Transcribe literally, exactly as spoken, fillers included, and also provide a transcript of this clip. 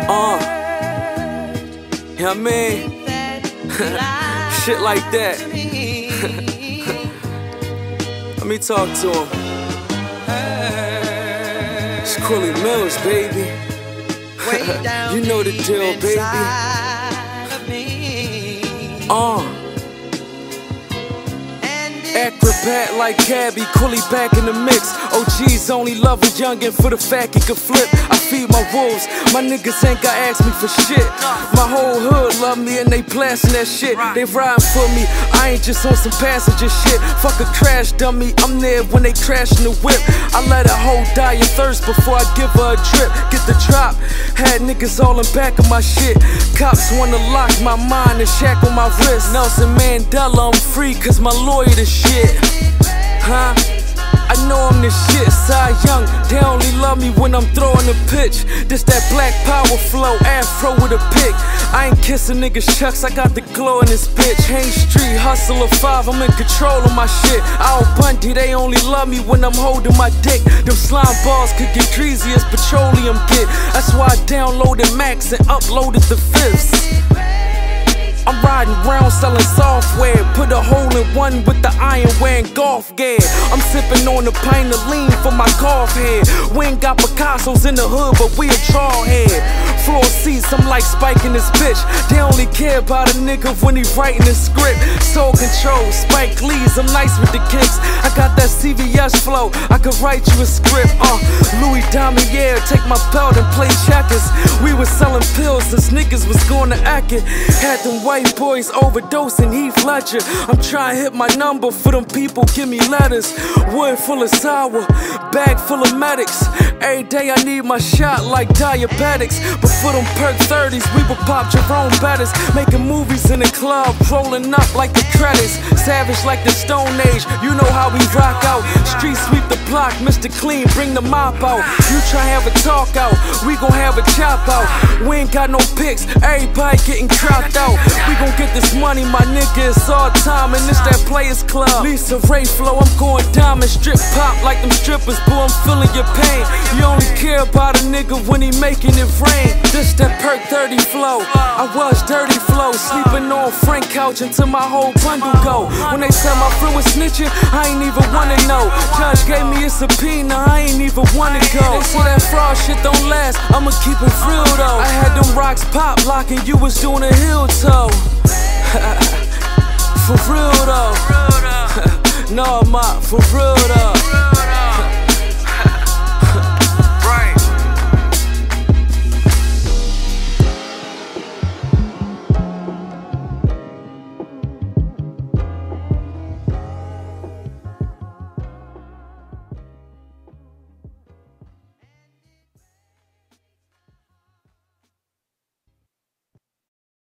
Uh, you know what I mean? Shit like that. Let me talk to him. It's Quilly Mills, baby. You know the deal, baby. Uh. Acrobat like Cabby, Quilly back in the mix. O Gs only love a youngin' for the fact he could flip. I feed my wolves, my niggas ain't gotta ask me for shit. My whole hood love me and they blastin' that shit. They riding for me, I ain't just on some passenger shit. Fuck a crash dummy, I'm there when they crashin' the whip. I let a hoe die of thirst before I give her a drip. Get the drop, had niggas all in back of my shit. Cops wanna lock my mind and shackle my wrist. Nelson Mandela, I'm free cause my lawyer the shit. Huh? I know I'm the shit, Cy Young. They only love me when I'm throwing a pitch. This that black power flow, afro with a pick. I ain't kissing niggas' chucks, I got the glow in this bitch. Hain Street, hustler five, I'm in control of my shit. Al Bundy, they only love me when I'm holding my dick. Them slime balls could get greasy as petroleum get. That's why I downloaded Max and uploaded the fifths. I'm riding around selling software. Put a hole in one with the iron wearing golf gear. I'm sipping on a pint of lean for my cough head. We ain't got Picasso's in the hood, but we a draw head. Floor seats, I'm like Spike in this bitch. They only care about a nigga when he writing the script. Soul Control, Spike Lee's, I'm nice with the kicks. I got that C V S flow, I could write you a script. Uh, Louis Damier, take my belt and play checkers. We was selling pills since niggas was going to act it. Had them white boys overdosing Heath Ledger. I'm trying to hit my number for them people, give me letters. Wood full of sour, bag full of medics. Every day I need my shot like diabetics. But for them perk thirties, we would pop Jerome Bettis. Making movies in the club, rolling up like the credits. Savage like the Stone Age, you know how we rock out. Street sweep the block, Mister Clean, bring the mop out. You try have a talk out, we gon' have a chop out. We ain't got no pics, everybody getting cropped out. We gon' get this money, my nigga, it's all time. And it's that Players Club. Lisa Ray flow, I'm going diamond. Strip pop like them strippers, boo, I'm feeling your pain. You only care about a nigga when he making it rain. This that perk thirty flow, I was dirty flow. Sleeping on Frank couch until my whole bundle go. When they said my friend was snitching, I ain't even wanna know. Judge gave me a subpoena, I ain't even wanna go. They say that fraud shit don't last, I'ma keep it real though. I had them rocks pop locking, you was doing a heel toe. For real though. No, I'm not, for real though.